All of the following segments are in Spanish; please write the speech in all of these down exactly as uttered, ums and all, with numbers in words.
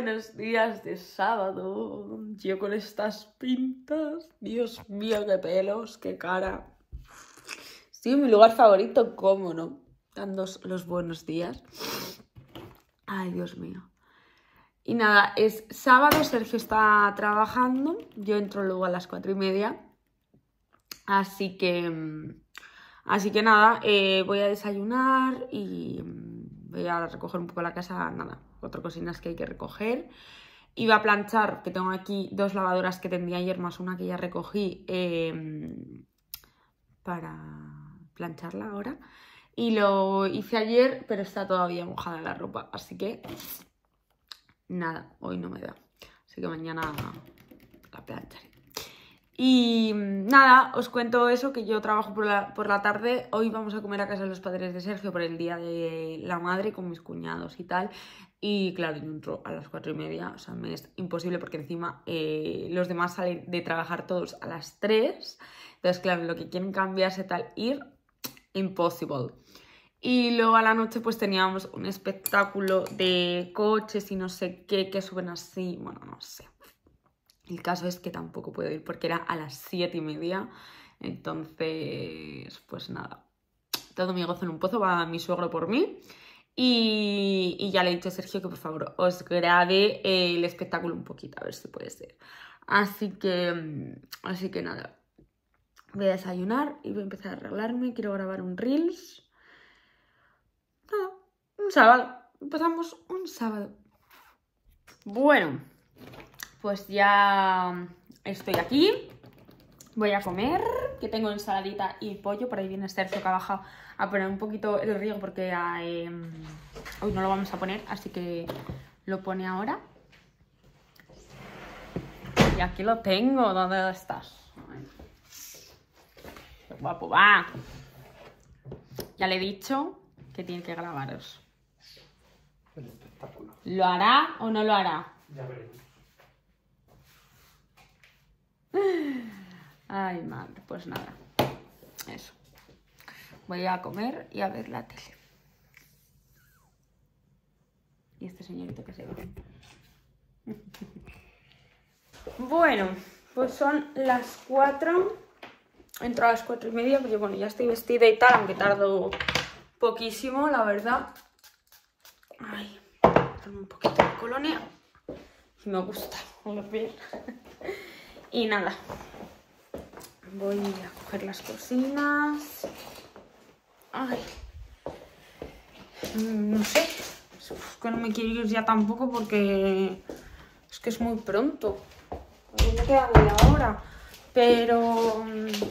buenos días de sábado. Yo con estas pintas. Dios mío, qué pelos, qué cara. Sí, mi lugar favorito, ¿cómo no? Dando los buenos días. Ay, Dios mío. Y nada, es sábado, Sergio está trabajando. Yo entro luego a las cuatro y media. Así que... Así que nada, eh, voy a desayunar y voy a recoger un poco la casa, nada, cuatro cocinas que hay que recoger. Iba a planchar, que tengo aquí dos lavadoras que tendría ayer más una que ya recogí eh, para plancharla ahora. Y lo hice ayer, pero está todavía mojada la ropa, así que nada, hoy no me da. Así que mañana la plancharé. Y nada, os cuento eso, que yo trabajo por la, por la tarde. Hoy vamos a comer a casa de los padres de Sergio por el día de la madre con mis cuñados y tal. Y claro, yo entro a las cuatro y media, o sea, me es imposible porque encima eh, los demás salen de trabajar todos a las tres. Entonces, claro, lo que quieren cambiarse tal, ir, impossible. Y luego a la noche pues teníamos un espectáculo de coches y no sé qué, que suben así, bueno, no sé. El caso es que tampoco puedo ir porque era a las siete y media. Entonces, pues nada. Todo mi gozo en un pozo, va mi suegro por mí. Y, y ya le he dicho a Sergio que por favor os grabe el espectáculo un poquito, a ver si puede ser. Así que, así que nada. Voy a desayunar y voy a empezar a arreglarme. Quiero grabar un Reels. Nada, un sábado. Empezamos un sábado. Bueno. Pues ya estoy aquí, voy a comer, que tengo ensaladita y pollo. Por ahí viene Sergio que ha bajado a poner un poquito el riego porque eh, hoy no lo vamos a poner, así que lo pone ahora. Y aquí lo tengo, ¿dónde estás? Ay, qué guapo va. Ya le he dicho que tiene que grabaros. El espectáculo. ¿Lo hará o no lo hará? Ya veremos. Ay, madre, pues nada, eso. Voy a comer y a ver la tele. Y este señorito que se va. Bueno, pues son las cuatro. Entro a las cuatro y media, porque bueno, ya estoy vestida y tal, aunque tardo poquísimo, la verdad. Ay, tomo un poquito de colonia. Me gusta, lo piel. Y nada. Voy a coger las cocinas. Ay. No sé. Es que no me quiero ir ya tampoco porque es que es muy pronto. A mí me queda media hora. Pero...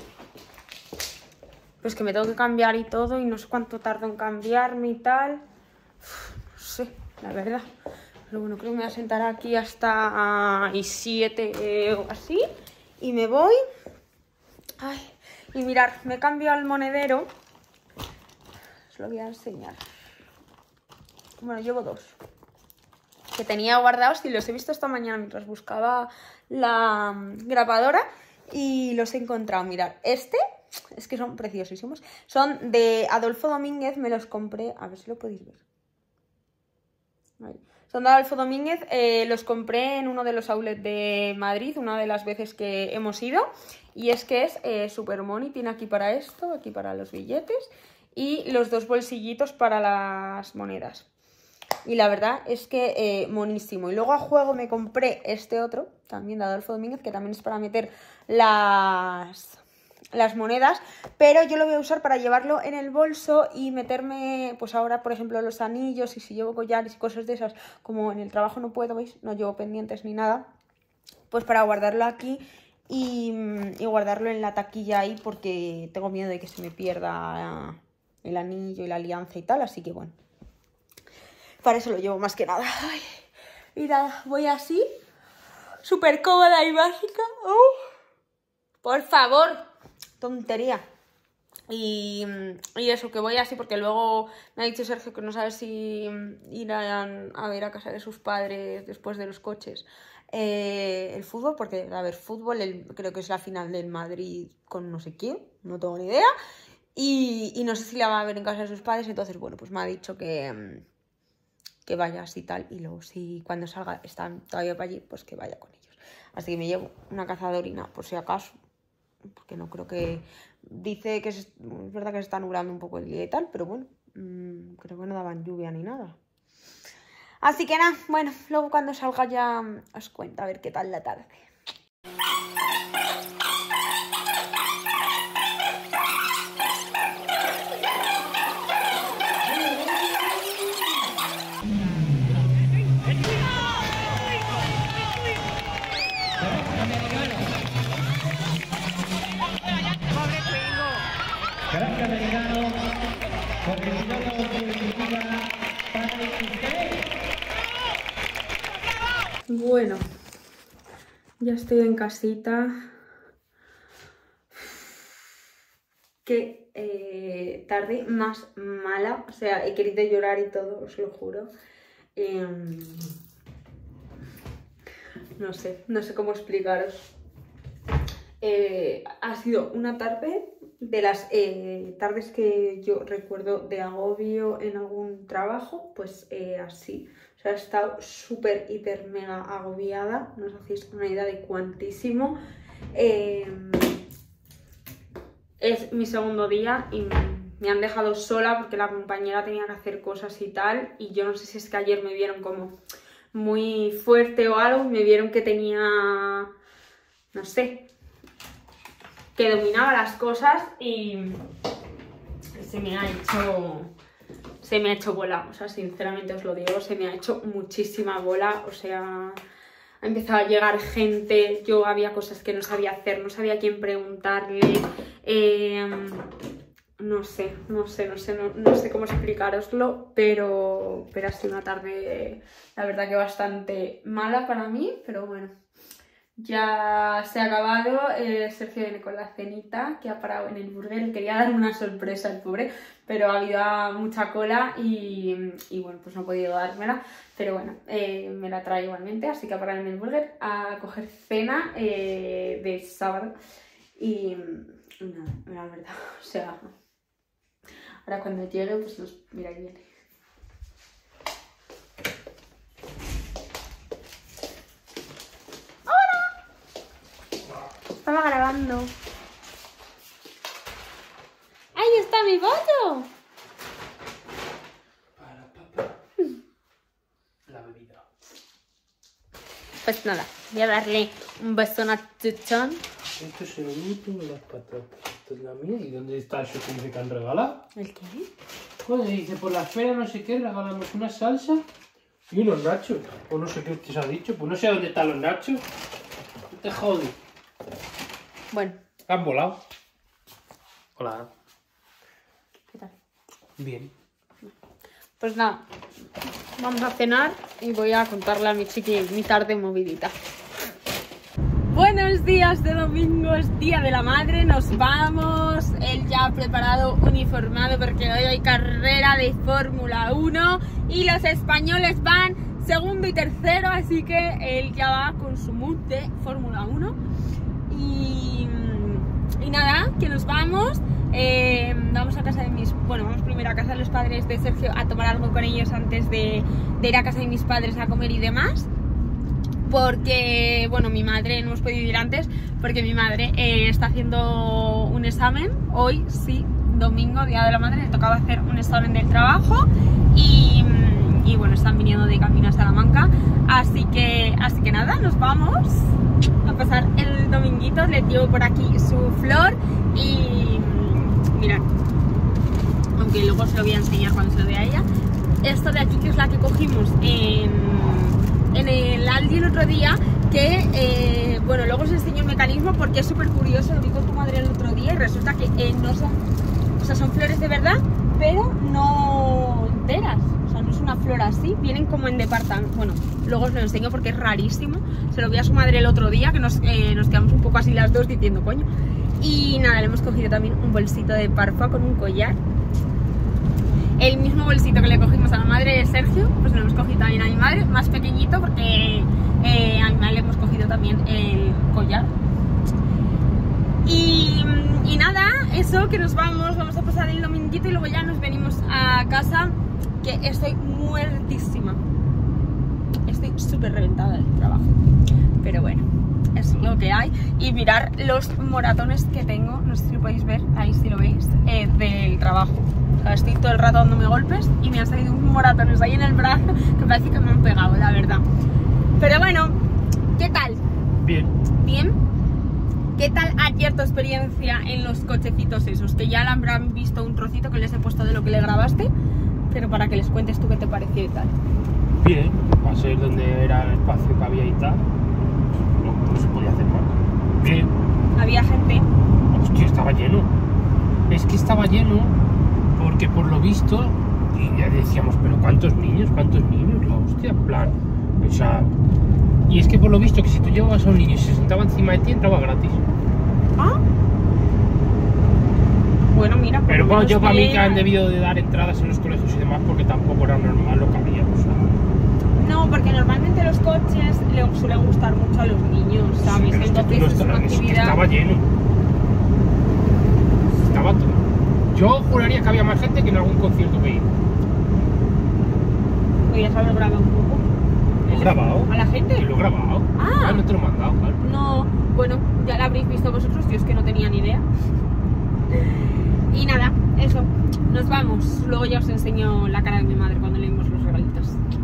pues que me tengo que cambiar y todo y no sé cuánto tardo en cambiarme y tal. No sé, la verdad. Pero bueno, creo que me voy a sentar aquí hasta y siete eh, o así. Y me voy. Ay, y mirad, me he cambiado el monedero. Os lo voy a enseñar. Bueno, llevo dos. Que tenía guardados y los he visto esta mañana mientras buscaba la grabadora. Y los he encontrado. Mirad, este, es que son preciosísimos. Son de Adolfo Domínguez, me los compré. A ver si lo podéis ver. Ahí. Son de Adolfo Domínguez, eh, los compré en uno de los outlets de Madrid, una de las veces que hemos ido. Y es que es eh, super money, tiene aquí para esto, aquí para los billetes y los dos bolsillitos para las monedas. Y la verdad es que eh, monísimo. Y luego a juego me compré este otro, también de Adolfo Domínguez, que también es para meter las... las monedas, pero yo lo voy a usar para llevarlo en el bolso y meterme, pues ahora, por ejemplo, los anillos y si llevo collares y cosas de esas, como en el trabajo no puedo, ¿veis? No llevo pendientes ni nada, pues para guardarlo aquí y, y guardarlo en la taquilla ahí porque tengo miedo de que se me pierda el anillo y la alianza y tal, así que bueno, para eso lo llevo más que nada. Ay, y nada, voy así, súper cómoda y básica. Uh, por favor. Tontería. Y, y eso, que voy así porque luego me ha dicho Sergio que no sabe si irán a ver a casa de sus padres después de los coches eh, el fútbol, porque a ver, fútbol el, creo que es la final del Madrid con no sé quién, no tengo ni idea, y, y no sé si la va a ver en casa de sus padres, entonces bueno, pues me ha dicho que, que vayas y tal, y luego si cuando salga están todavía para allí, pues que vaya con ellos. Así que me llevo una caza de orina por si acaso, porque no creo que... Dice que es, es verdad que se está nublando un poco el día y tal, pero bueno, mmm, creo que no daban lluvia ni nada. Así que nada, bueno, luego cuando salga ya os cuento a ver qué tal la tarde. Gracias, Americano, porque si no, no significa para usted. Bueno, ya estoy en casita. Qué eh, tarde más mala. O sea, he querido llorar y todo, os lo juro. Eh, no sé, no sé cómo explicaros. Eh, ha sido una tarde de las eh, tardes que yo recuerdo de agobio en algún trabajo, pues eh, así. O sea, he estado súper, hiper, mega agobiada, no os hacéis una idea de cuantísimo. Eh, es mi segundo día y me han dejado sola porque la compañera tenía que hacer cosas y tal, y yo no sé si es que ayer me vieron como muy fuerte o algo, y me vieron que tenía, no sé, que dominaba las cosas y se me ha hecho se me ha hecho bola, o sea, sinceramente os lo digo, se me ha hecho muchísima bola, o sea, ha empezado a llegar gente, yo había cosas que no sabía hacer, no sabía a quién preguntarle, eh, no sé, no sé, no sé, no, no sé cómo explicároslo, pero, pero ha sido una tarde, la verdad que bastante mala para mí, pero bueno. Ya se ha acabado, eh, Sergio viene con la cenita que ha parado en el burger, quería dar una sorpresa al pobre, pero ha habido mucha cola y, y bueno, pues no he podido dármela, pero bueno, eh, me la trae igualmente, así que ha parado en el burger a coger cena eh, de sábado y nada, no, la verdad, o sea, ahora cuando llegue pues nos mira que viene. Estaba grabando. ¡Ahí está mi bollo! Para papá. La bebida. Pues nada, voy a darle un beso a Chuchón. Esto es el último de las patatas. Esta es la mía. ¿Y dónde está eso que dice que han regalado? ¿El qué? Joder, dice, por la feria no sé qué, regalamos una salsa y unos nachos. O no sé qué te ha dicho. Pues no sé dónde están los nachos. No te jode. Bueno. ¿Han volado? Hola. ¿Qué tal? Bien. Pues nada, vamos a cenar y voy a contarle a mi chiqui mi tarde movidita. Buenos días de domingo, es Día de la Madre, nos vamos. Él ya ha preparado, uniformado, porque hoy hay carrera de Fórmula uno y los españoles van segundo y tercero, así que él ya va con su mood de Fórmula uno. Y, y nada, que nos vamos. Eh, vamos a casa de mis... Bueno, vamos primero a casa de los padres de Sergio a tomar algo con ellos antes de, de ir a casa de mis padres a comer y demás. Porque, bueno, mi madre, no hemos podido ir antes, porque mi madre eh, está haciendo un examen. Hoy, sí, domingo, Día de la Madre, le tocaba hacer un examen del trabajo. Y, y bueno, están viniendo de camino a Salamanca. Así que, así que nada, nos vamos a pasar el dominguito. Le llevo por aquí su flor y mirad, aunque luego se lo voy a enseñar cuando se lo vea a ella. Esto de aquí, que es la que cogimos en, en el Aldi el otro día, que eh, bueno, luego os enseño el mecanismo porque es súper curioso. Lo vi con tu madre el otro día y resulta que eh, no son, o sea, son flores de verdad, pero no enteras. O sea, no es una flor así, vienen como en departamento. Bueno, luego os lo enseño porque es rarísimo. Se lo vi a su madre el otro día, que nos, eh, nos quedamos un poco así las dos diciendo, coño. Y nada, le hemos cogido también un bolsito de parfa con un collar. El mismo bolsito que le cogimos a la madre de Sergio, pues lo hemos cogido también a mi madre, más pequeñito, porque eh, a mi madre le hemos cogido también el collar. Y, y nada, eso, que nos vamos, vamos a pasar el dominguito y luego ya nos venimos a casa que estoy muertísima. Estoy súper reventada del trabajo. Pero bueno, es lo que hay. Y mirar los moratones que tengo, no sé si lo podéis ver, ahí si lo veis, eh, del trabajo. O sea, estoy todo el rato dándome golpes y me han salido unos moratones ahí en el brazo que parece que me han pegado, la verdad. Pero bueno, ¿qué tal? Bien. ¿Bien? ¿Qué tal ayer tu experiencia en los cochecitos esos? Que ya la habrán visto un trocito que les he puesto de lo que le grabaste, pero para que les cuentes tú qué te pareció y tal. Bien, para ser donde era el espacio que había y tal, no, no se podía hacer más. Bien. Había gente. Hostia, estaba lleno. Es que estaba lleno porque por lo visto, y ya decíamos, pero ¿cuántos niños? ¿Cuántos niños? La hostia, en plan, o sea... Y es que por lo visto que si tú llevabas a un niño y se sentaba encima de ti, entraba gratis. ¿Ah? Bueno, mira, pero bueno, yo para mí que que han debido de dar entradas en los colegios y demás porque tampoco era normal lo que había, o sea... No, porque normalmente los coches le suelen gustar mucho a los niños, ¿sabes? Sí, entonces es, que es no una está, es actividad... que estaba lleno. Estaba todo. Yo juraría que había más gente que en algún concierto que he ido. Podrías haber grabado un poco. ¿Lo he grabado? ¿A la gente? Sí, lo he grabado. Ah. Ah, no te lo he mandado, claro. No, bueno, ya la habréis visto vosotros, yo es que no tenía ni idea. Y nada, eso, nos vamos. Luego ya os enseño la cara de mi madre cuando leímos los regalitos.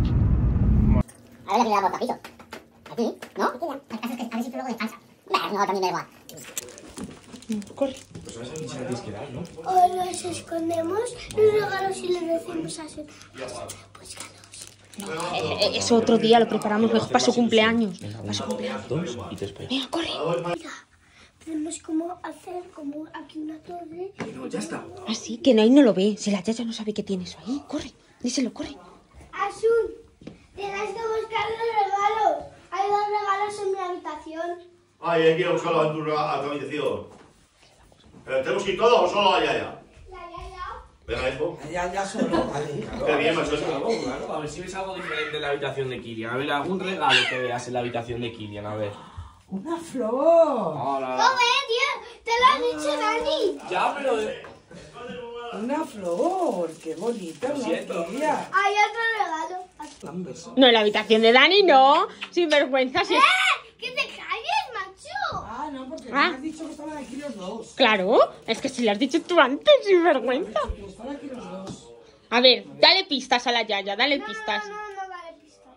A ver, la primera bocadillo. Aquí, ¿no? El caso es que a ver si luego descansa. No, también da igual. Corre. Pues ahora sí se la tienes que dar, ¿no? O los escondemos los regalos y le decimos a su... Pues ganos. Eso otro día lo preparamos mejor para su cumpleaños. Para su cumpleaños. Dos y te esperas. Venga, corre. Mira, tenemos como hacer como aquí una torre. No, ya está. Ah, sí, que ahí no lo ve. Si la Yaya no sabe que tiene eso ahí. Corre, díselo, corre. Asun, tienes que buscar los regalos. Hay dos regalos en mi habitación. Ay, hay que ir a buscarlo a tu, a tu habitación. ¿Pero tenemos que ir todos o solo allá ya? La Yaya. Venga, hijo. Ya, ya solo, vale. Claro, Qué bien, macho. algo, claro, a ver si ves algo diferente en la habitación de Kilian. A ver, algún regalo que veas en la habitación de Kilian, a ver. ¡Una flor! Hola. Joder, tío, te lo ha dicho Dani. Ya, pero... ¡Una flor! ¡Qué bonito! Lo siento. ¿No, Kilian? Hay otro regalo. Un beso. No, en la habitación de Dani no. Sin vergüenza, si es... ¡Eh! ¡Que te calles, macho! Ah, no, porque Ah. me has dicho que estaban aquí los dos. Claro, es que si lo has dicho tú antes, sin vergüenza. Que están aquí los dos. A ver, dale pistas a la Yaya, dale pistas. No, no, no vale pistas.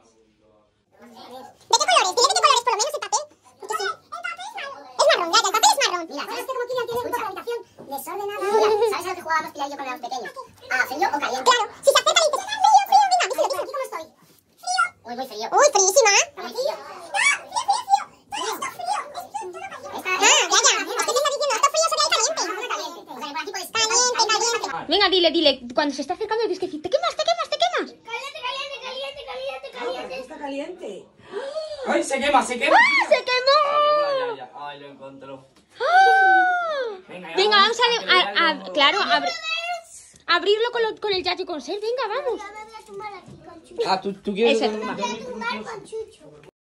¿De qué colores? Dile de qué colores, por lo menos el papel. Que sí. El papel es marrón. Es marrón, ya, el papel es marrón. Mira, ¿sabes que como Kilian tiene mucha habitación desordenada? Mira, ¿sabes a lo que jugábamos Pilar y yo cuando éramos pequeños? ¿A frío o caliente? Claro, si se acerca y dice frío, frío, venga, díselo, díselo, ¿aquí cómo estoy? Frío. Uy, muy frío. Uy, fríísima. Está muy frío. No, frío, frío, frío. Todo está frío. Está, ah, ya, ya. Usted me está diciendo, ¿está frío o sería caliente? Caliente. O sea, por aquí puedes... Caliente, caliente. Venga, dile, dile, cuando se está acercando tienes que decir, te quemas, te quemas, te quemas. Caliente, caliente, caliente, caliente, caliente. Está caliente. ¡Ay, se quema, se quema! ¡Ah, se quemó! Ay, ya, ya. Ay, lo encontró. ¡Ah! Venga, ya, Venga, vamos a, que le a- dé a- algo. claro, abri- abrirlo con, lo- con el Yayo con Ser. Venga, vamos. Ya me voy a tumbar aquí con Chucho. Ah, ¿tú, tú quieres... Ese. Me voy a tumbar con Chucho.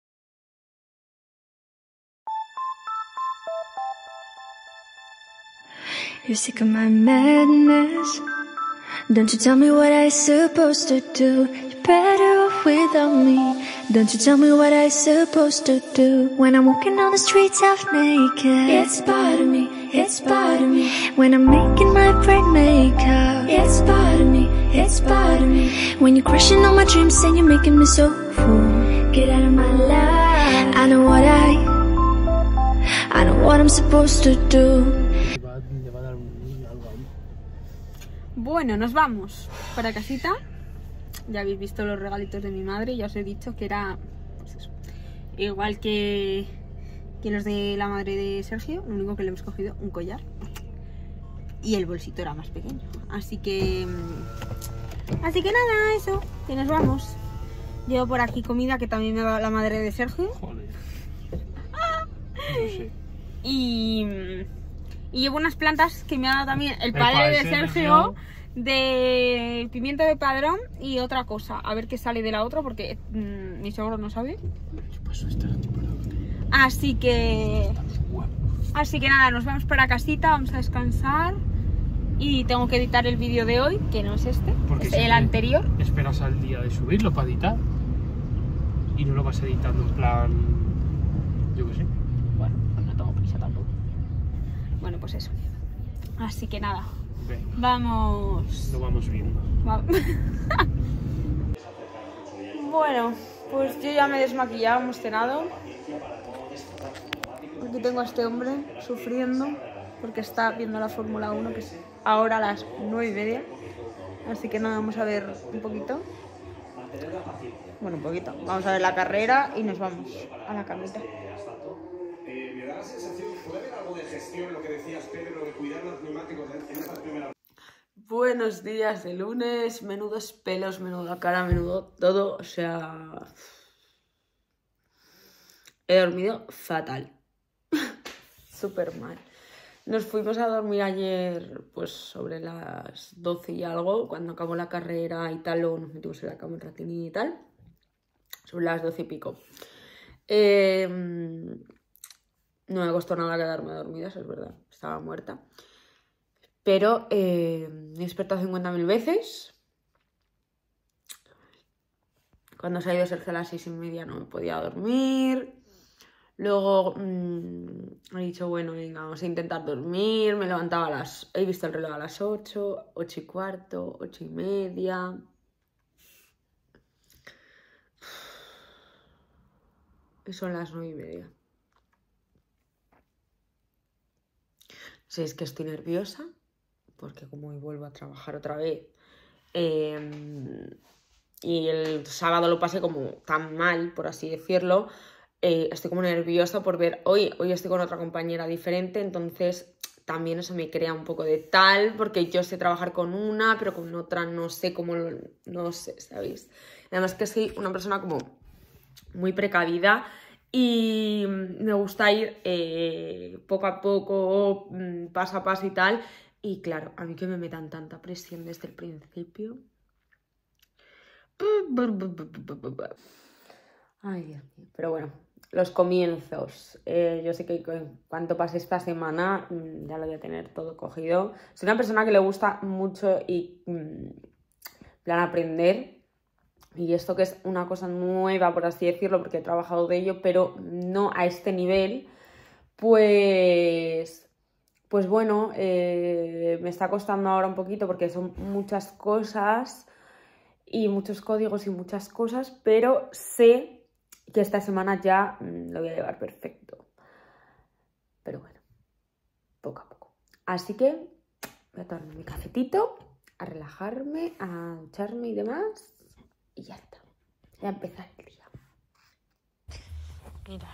You're sick of my madness. Don't you tell me what I'm supposed to do. You're better off without me. Don't you tell me what I'm supposed to do. When I'm walking on the streets half naked, it's part of me, it's part of me. When I'm making my brain makeup, it's part of me, it's part of me. When you're crushing on my dreams and you're making me so full. Get out of my life. I know what I, I know what I'm supposed to do. Le va a dar un algo ahí. Bueno, nos vamos para casita. Ya habéis visto los regalitos de mi madre. Ya os he dicho que era pues eso, igual que, que los de la madre de Sergio. Lo único que le hemos cogido un collar. Y el bolsito era más pequeño. Así que... Así que nada, eso. Que nos vamos. Llevo por aquí comida que también me ha dado la madre de Sergio. Joder. No sé. Y... Y llevo unas plantas que me ha dado también el El padre padre de de Sergio, Sergio. de pimiento de padrón y otra cosa. A ver qué sale de la otra porque mmm, mi suegro no sabe. ¿Qué pasó esta temporada? Así que... Así que nada, nos vamos para casita, vamos a descansar. y tengo que editar el vídeo de hoy, que no es este, Porque es el siempre anterior. Esperas al día de subirlo para editar y no lo vas editando en plan, yo qué sé. Bueno, pues no tengo prisa tampoco. Bueno, pues eso. Así que nada, Venga, vamos... lo vamos viendo. va- Bueno, pues yo ya me he desmaquillado, hemos cenado. Aquí tengo a este hombre sufriendo porque está viendo la Fórmula uno, que es ahora a las nueve y media. Así que nada, vamos a ver un poquito. Bueno, un poquito. Vamos a ver la carrera y nos vamos a la camita. Eh, me da la sensación, ¿puede haber algo de gestión, lo que decías, Pedro, de cuidar los neumáticos en esta primera? Buenos días de lunes, menudos pelos, menuda cara, menudo todo, o sea... He dormido fatal. Súper mal. Nos fuimos a dormir ayer, pues sobre las doce y algo, cuando acabó la carrera y tal, luego nos metimos en la cama un ratín y tal. Sobre las doce y pico. Eh, no me costó nada quedarme dormida, eso es verdad, estaba muerta. Pero eh, me he despertado cincuenta mil veces. Cuando se ha ido Sergio a las seis y media no me podía dormir. Luego mmm, he dicho, bueno, venga, vamos a intentar dormir. Me levantaba a las... He visto el reloj a las ocho, ocho y cuarto, ocho y media. Y son las nueve y media. No sé, es que estoy nerviosa. Porque como hoy vuelvo a trabajar otra vez. Eh, y el sábado lo pasé como tan mal, por así decirlo. Eh, estoy como nerviosa por ver, hoy, hoy estoy con otra compañera diferente, entonces también eso me crea un poco de tal, porque yo sé trabajar con una, pero con otra no sé cómo, lo, no sé, ¿sabéis? Además que soy una persona como muy precavida y me gusta ir eh, poco a poco, paso a paso y tal, y claro, a mí que me metan tanta presión desde el principio... Ay, Dios mío, pero bueno, los comienzos. Eh, yo sé que en cuanto pase esta semana mmm, ya lo voy a tener todo cogido. Soy una persona que le gusta mucho y mmm, plan aprender. Y esto que es una cosa nueva, por así decirlo, porque he trabajado de ello, pero no a este nivel, pues... Pues bueno, eh, me está costando ahora un poquito porque son muchas cosas y muchos códigos y muchas cosas, pero sé que esta semana ya mmm, lo voy a llevar perfecto. Pero bueno, poco a poco. Así que voy a tomarme mi cafetito, a relajarme, a ducharme y demás. Y ya está. Voy a empezar el día. Mirad.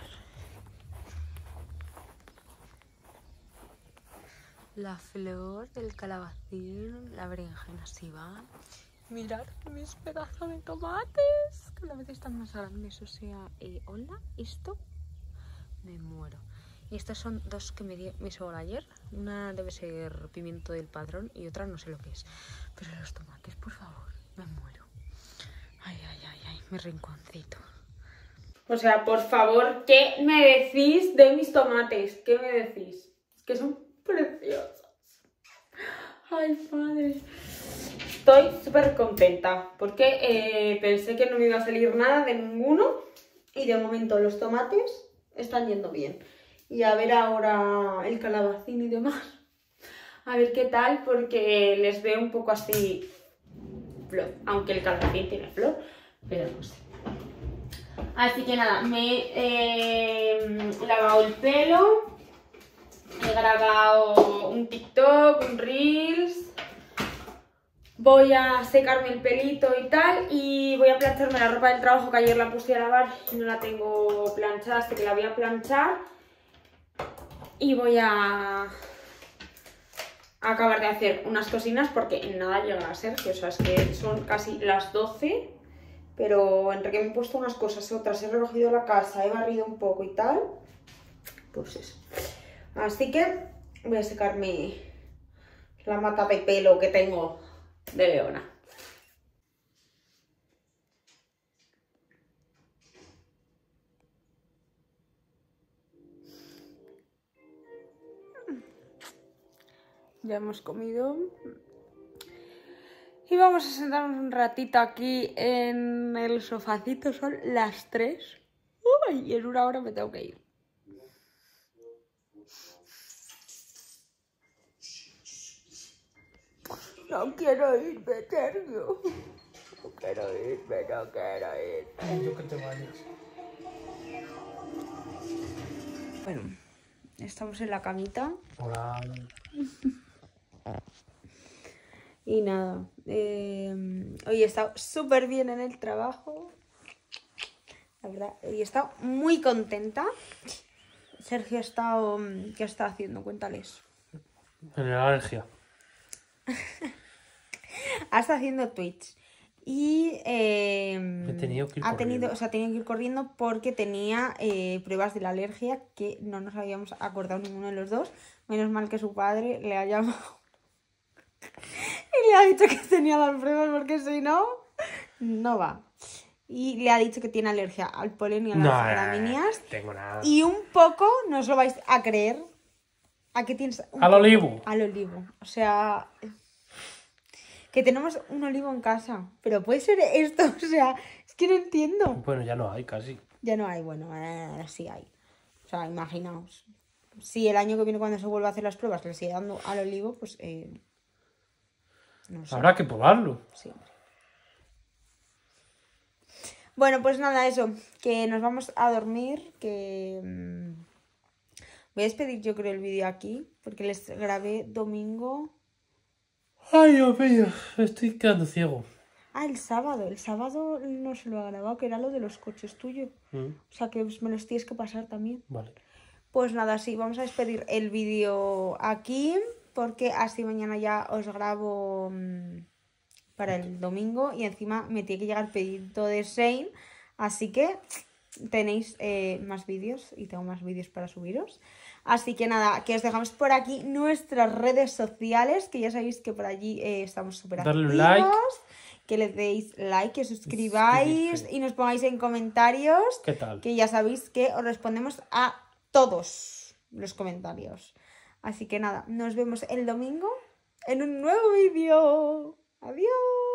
La flor, el calabacín, la berenjena sí va. Mirad mis pedazos de tomates. Cada vez están más grandes. O sea, eh, hola, esto me muero. Y estas son dos que me dio mi suegra ayer. Una debe ser pimiento del padrón y otra no sé lo que es. Pero los tomates, por favor, me muero. Ay, ay, ay, ay, mi rinconcito. O sea, por favor, ¿qué me decís de mis tomates? ¿Qué me decís? Es que son preciosos. Ay, padre. Estoy súper contenta porque eh, pensé que no me iba a salir nada de ninguno y de momento los tomates están yendo bien. Y a ver ahora el calabacín y demás. A ver qué tal, porque les veo un poco así flor. Aunque el calabacín tiene flor, pero no sé. Así que nada, me he eh, lavado el pelo. He grabado un TikTok, un Reels. Voy a secarme el pelito y tal. Y voy a plancharme la ropa del trabajo que ayer la puse a lavar y no la tengo planchada, así que la voy a planchar. Y voy a, a acabar de hacer unas cocinas porque en nada llega a Sergio. O sea, es que son casi las doce. Pero entre que me he puesto unas cosas, otras, he recogido la casa, he barrido un poco y tal. Pues eso. Así que voy a secarme la mata de pelo que tengo de Leona. Ya hemos comido. Y vamos a sentarnos un ratito aquí en el sofacito. Son las tres. Uy, y en una hora me tengo que ir. No quiero irme, Sergio. No quiero irme, no quiero irme. Yo que te vayas. Bueno, estamos en la camita. Hola. Y nada, eh, hoy he estado súper bien en el trabajo. La verdad, hoy he estado muy contenta. Sergio ha estado... ¿Qué está haciendo? Cuéntales. En la alergia. Ha estado haciendo Twitch. Y eh, He tenido que ir ha tenido, corriendo. o sea, tenía que ir corriendo porque tenía eh, pruebas de la alergia que no nos habíamos acordado ninguno de los dos. Menos mal que su padre le ha llamado y le ha dicho que tenía las pruebas porque si no, no va. Y le ha dicho que tiene alergia al polen y a las No, gramíneas. no tengo nada. Y un poco, no os lo vais a creer, ¿a qué tienes? Un Al poco- olivo. Al olivo. O sea, que tenemos un olivo en casa. Pero puede ser esto, o sea, es que no entiendo. Bueno, ya no hay casi. Ya no hay, bueno, eh, sí hay. O sea, imaginaos. Si el año que viene cuando se vuelva a hacer las pruebas le sigue dando al olivo, pues... Eh, no sé. Habrá que probarlo. Sí. Bueno, pues nada, eso. Que nos vamos a dormir. Que... mmm, voy a despedir yo creo el vídeo aquí. Porque les grabé domingo... Ay, Dios mío, estoy quedando ciego. Ah, el sábado. El sábado no se lo ha grabado, que era lo de los coches tuyo. Mm, O sea, que me los tienes que pasar también. vale. Pues nada, sí, vamos a despedir el vídeo aquí, porque así mañana ya os grabo mmm, para el domingo y encima me tiene que llegar el pedido de Shane, así que tenéis eh, más vídeos y tengo más vídeos para subiros. Así que nada, que os dejamos por aquí nuestras redes sociales, que ya sabéis que por allí eh, estamos súper activos. Darle un like. Que le deis like, que suscribáis Suscribirse. y nos pongáis en comentarios. ¿Qué tal? Que ya sabéis que os respondemos a todos los comentarios. Así que nada, nos vemos el domingo en un nuevo vídeo. Adiós.